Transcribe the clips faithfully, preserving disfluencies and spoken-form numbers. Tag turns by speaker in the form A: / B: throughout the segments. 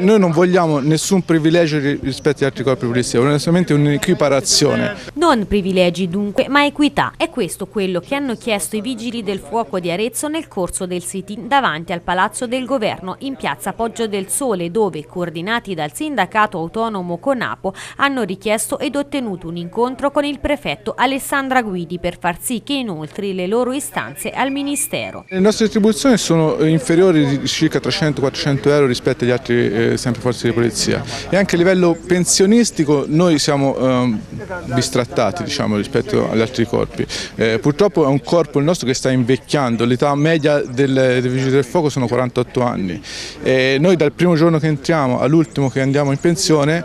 A: noi non vogliamo nessun privilegio rispetto agli altri corpi di polizia, vogliamo solamente un'equiparazione.
B: Non privilegi dunque, ma equità. È questo quello che hanno chiesto i Vigili del Fuoco di Arezzo nel corso del sit-in davanti al Palazzo del Governo in piazza Poggio del Sole, dove, coordinati dal sindacato autonomo CONAPO, hanno richiesto ed ottenuto un incontro con il prefetto Alessandra Guidi per far sì che inoltri le loro istanze al Ministero.
A: Le nostre retribuzioni sono inferiori di circa trecento quattrocento euro rispetto agli altri eh, sempre forze di polizia, e anche a livello pensionistico noi siamo eh, bistrattati, diciamo, rispetto agli altri corpi. Eh, purtroppo è un corpo il nostro che sta invecchiando, l'età media del, dei Vigili del Fuoco sono quarantotto anni. E noi dal primo giorno che entriamo all'ultimo che andiamo in pensione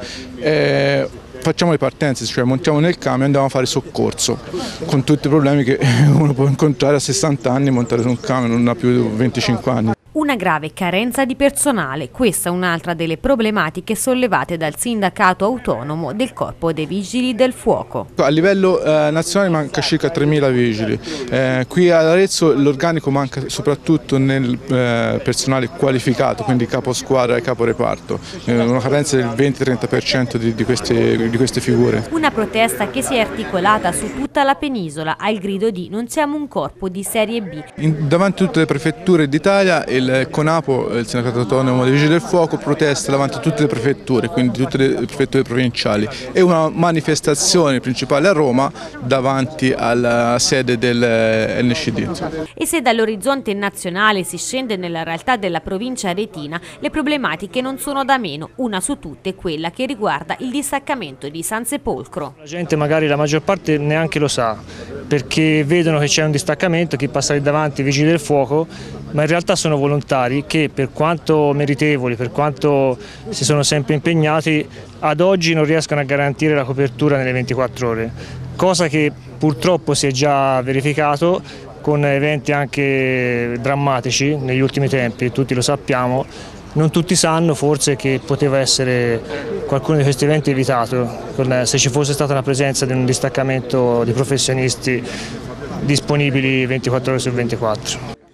A: eh, facciamo le partenze, cioè montiamo nel camion e andiamo a fare soccorso, con tutti i problemi che uno può incontrare a sessanta anni, montare su un camion, non ha più venticinque anni.
B: Una grave carenza di personale, questa è un'altra delle problematiche sollevate dal sindacato autonomo del Corpo dei Vigili del Fuoco.
A: A livello eh, nazionale manca circa tremila vigili, eh, qui ad Arezzo l'organico manca soprattutto nel eh, personale qualificato, quindi capo squadra e capo reparto, eh, una carenza del venti trenta per cento di, di, queste, di queste figure.
B: Una protesta che si è articolata su tutta la penisola al grido di "non siamo un corpo di serie B".
A: In, davanti a tutte le prefetture d'Italia il CONAPO, il sindacato autonomo dei Vigili del Fuoco, protesta davanti a tutte le prefetture, quindi tutte le prefetture provinciali, e una manifestazione principale a Roma davanti alla sede del N C D.
B: E se dall'orizzonte nazionale si scende nella realtà della provincia aretina, le problematiche non sono da meno, una su tutte quella che riguarda il distaccamento di San Sepolcro.
C: La gente magari la maggior parte neanche lo sa, perché vedono che c'è un distaccamento, chi passa lì davanti, i Vigili del Fuoco, ma in realtà sono volontari che, per quanto meritevoli, per quanto si sono sempre impegnati, ad oggi non riescono a garantire la copertura nelle ventiquattro ore, cosa che purtroppo si è già verificato con eventi anche drammatici negli ultimi tempi, tutti lo sappiamo. Non tutti sanno forse che poteva essere qualcuno di questi eventi evitato se ci fosse stata la presenza di un distaccamento di professionisti disponibili ventiquattro ore su ventiquattro.